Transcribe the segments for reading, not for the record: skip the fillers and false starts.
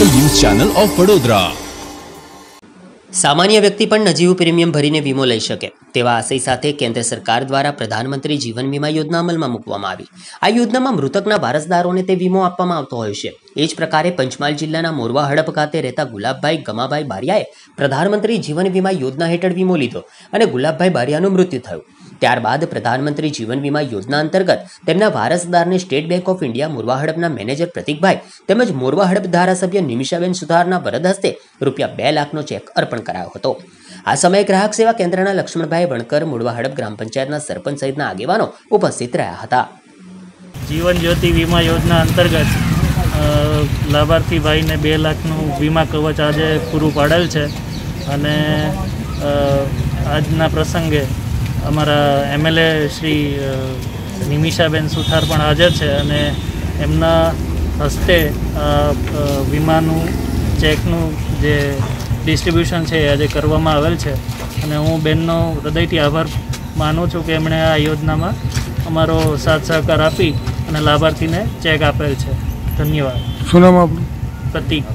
Local news channel of Vadodara. सामान्य व्यक्ति पण नजीवु प्रीमियम भरीने वीमो लई शके तेवा आशय साथे केंद्र सरकार द्वारा प्रधानमंत्री जीवन वीमा योजना अमलमां मूकवामां आवी। आ योजनामां मृतकना वारसदारोने ते वीमो आपवामां आवतो होय छे। ए ज प्रकारे पंचमहाल जिल्लाना मोरवा हड़प खाते रहता गुलाबभाई गमाभाई बारियाए प्रधानमंत्री जीवन वीमा योजना हेठळ वीमो लीधो अने गुलाबभाई बारियानुं मृत्यु थयुं। त्यारबाद प्रधानमंत्री जीवन वीमा योजना अंतर्गत तेमना वारसदारने state bank of India Morva हड़पना मेनेजर प्रतीकभाई તેમજ મોરવા હડપ ધારાસભ્ય નિમિષાબેન સુથારના વરદ હસ્તે ₹2 લાખનો ચેક અર્પણ કરાયો હતો। આ સમયે ગ્રાહક સેવા કેન્દ્રના લક્ષ્મણભાઈ વણકર, મોરવા હડપ ગ્રામ પંચાયતના સરપંચ સહિતના આગેવાનો ઉપસ્થિત રહ્યા હતા। જીવન જ્યોતિ વીમા યોજના અંતર્ગત લાભાર્થી ભાઈને 2 લાખનું વીમા કવચ આજે પૂરું પાડેલ છે અને આજના પ્રસંગે અમારા એમએલએ શ્રી નિમિષાબેન સુથાર પણ હાજર છે અને એમના હસ્તે વીમાનું ચેકનું જે ડિસ્ટ્રીબ્યુશન છે આજે કરવામાં આવેલ છે અને હું બેનનો હૃદયથી આભાર માનું છું કે એમણે આ યોજનામાં અમારો સાથ સહકાર આપી અને લાભાર્થીને ચેક આપેલ છે। ધન્યવાદ। શું નામ આપણું? પ્રતીક।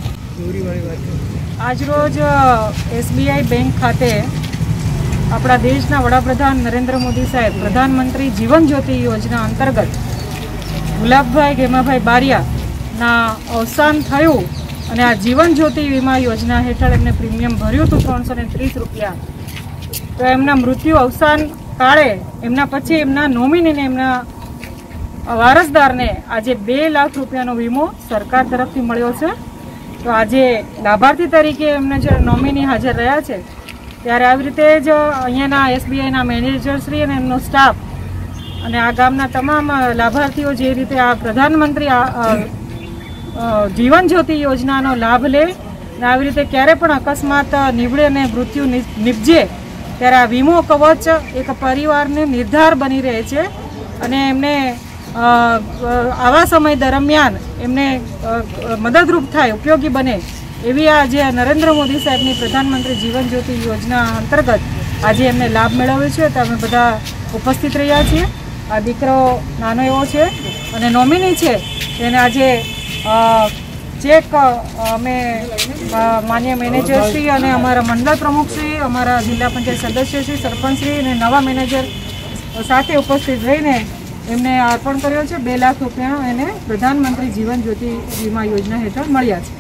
આજરોજ એસબીઆઈ બેંક ખાતે આપણા દેશના વડાપ્રધાન નરેન્દ્ર મોદી સાહેબ પ્રધાનમંત્રી જીવન જ્યોતિ યોજના અંતર્ગત ગુલાબભાઈ ગેમાભાઈ બારિયાના અવસાન થયું અને આ જીવન જ્યોતિ વીમા યોજના હેઠળ એમને પ્રીમિયમ ભર્યું હતું ₹330। તો એમના મૃત્યુ અવસાન કાળે એમના પછી એમના નોમિનીને એમના વારસદારને આજે ₹2 લાખ વીમો સરકાર તરફથી મળ્યો છે। તો આજે લાભાર્થી તરીકે એમને જ્યારે નોમિની હાજર રહ્યા છે ત્યારે આવી રીતે જ અહીંયાના એસબીઆઈના મેનેજરશ્રી અને એમનો સ્ટાફ અને આ ગામના તમામ લાભાર્થીઓ જે રીતે આ પ્રધાનમંત્રી જીવન જ્યોતિ યોજનાનો લાભ લે અને આવી રીતે ક્યારે પણ અકસ્માત નીવડે અને મૃત્યુ નિપજે ત્યારે આ વીમો કવચ એક પરિવારને નિર્ધાર બની રહે છે અને એમને આવા સમય દરમિયાન એમને મદદરૂપ થાય, ઉપયોગી બને એવી આ જે નરેન્દ્ર મોદી સાહેબની પ્રધાનમંત્રી જીવન જ્યોતિ યોજના અંતર્ગત આજે એમને લાભ મેળવ્યો છે। તો અમે બધા ઉપસ્થિત રહ્યા છીએ। આ દીકરો નાનો એવો છે અને નોમિની છે એને આજે ચેક અમે માન્ય મેનેજરશ્રી અને અમારા મંડળ પ્રમુખશ્રી, અમારા જિલ્લા પંચાયત સદસ્યશ્રી, સરપંચશ્રી અને નવા મેનેજર સાથે ઉપસ્થિત રહીને એમને અર્પણ કર્યો છે। ₹2 લાખ એને પ્રધાનમંત્રી જીવન જ્યોતિ વીમા યોજના હેઠળ મળ્યા છે।